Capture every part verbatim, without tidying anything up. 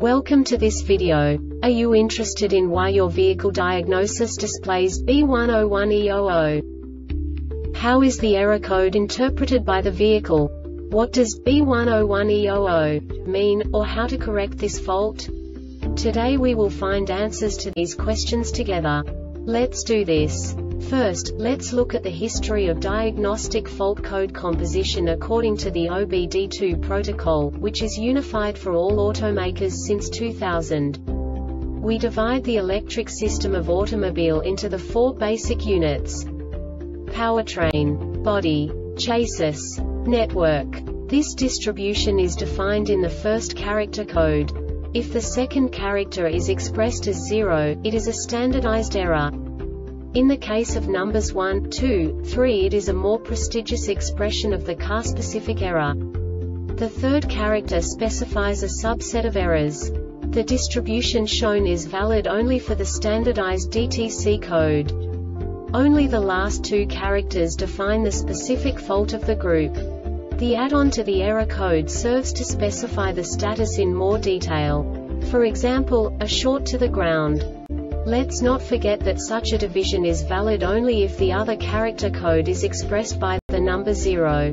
Welcome to this video. Are you interested in why your vehicle diagnosis displays B one zero one E zero zero? How is the error code interpreted by the vehicle? What does B one zero one E zero zero mean, or how to correct this fault? Today we will find answers to these questions together. Let's do this. First, let's look at the history of diagnostic fault code composition according to the O B D two protocol, which is unified for all automakers since two thousand. We divide the electric system of automobile into the four basic units: powertrain, body, chassis, network. This distribution is defined in the first character code. If the second character is expressed as zero, it is a standardized error. In the case of numbers one, two, three, it is a more prestigious expression of the car-specific error. The third character specifies a subset of errors. The distribution shown is valid only for the standardized D T C code. Only the last two characters define the specific fault of the group. The add-on to the error code serves to specify the status in more detail. For example, a short to the ground. Let's not forget that such a division is valid only if the other character code is expressed by the number zero.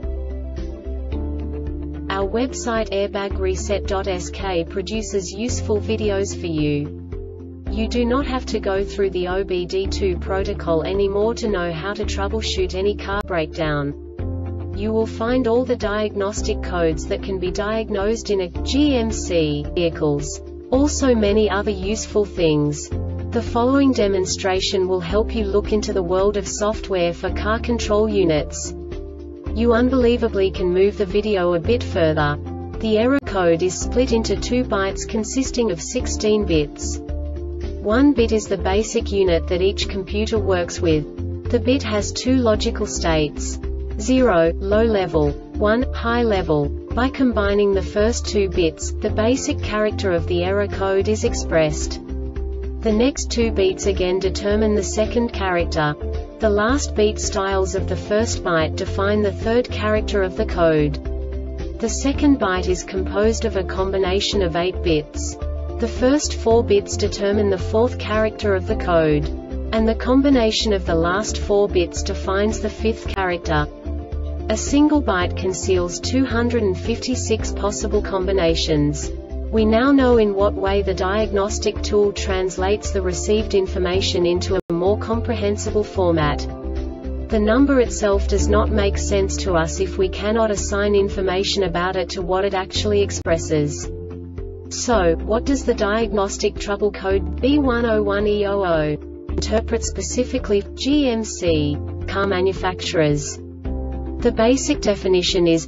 Our website airbag reset dot S K produces useful videos for you. You do not have to go through the O B D two protocol anymore to know how to troubleshoot any car breakdown. You will find all the diagnostic codes that can be diagnosed in a G M C vehicles. Also many other useful things. The following demonstration will help you look into the world of software for car control units. You unbelievably can move the video a bit further. The error code is split into two bytes consisting of sixteen bits. One bit is the basic unit that each computer works with. The bit has two logical states: zero, low level, one, high level. By combining the first two bits, the basic character of the error code is expressed. The next two beats again determine the second character. The last beat styles of the first byte define the third character of the code. The second byte is composed of a combination of eight bits. The first four bits determine the fourth character of the code. And the combination of the last four bits defines the fifth character. A single byte conceals two hundred fifty-six possible combinations. We now know in what way the diagnostic tool translates the received information into a more comprehensible format. The number itself does not make sense to us if we cannot assign information about it to what it actually expresses. So, what does the diagnostic trouble code B one zero one E zero zero interpret specifically for G M C car manufacturers? The basic definition is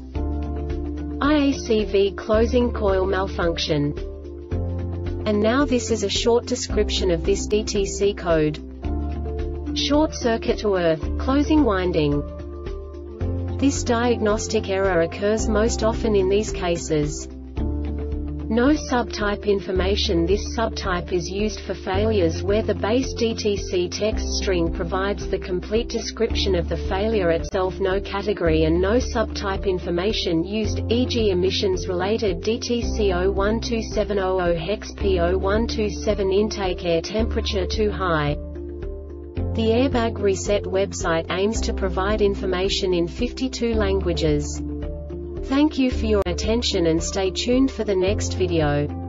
I A C V closing coil malfunction. And now this is a short description of this D T C code. Short circuit to earth, closing winding. This diagnostic error occurs most often in these cases. No subtype information. This subtype is used for failures where the base D T C text string provides the complete description of the failure itself. No category and no subtype information used, for example emissions related D T C zero one two seven zero zero hex P zero one two seven intake air temperature too high. The Airbag Reset website aims to provide information in fifty-two languages. Thank you for your attention and stay tuned for the next video.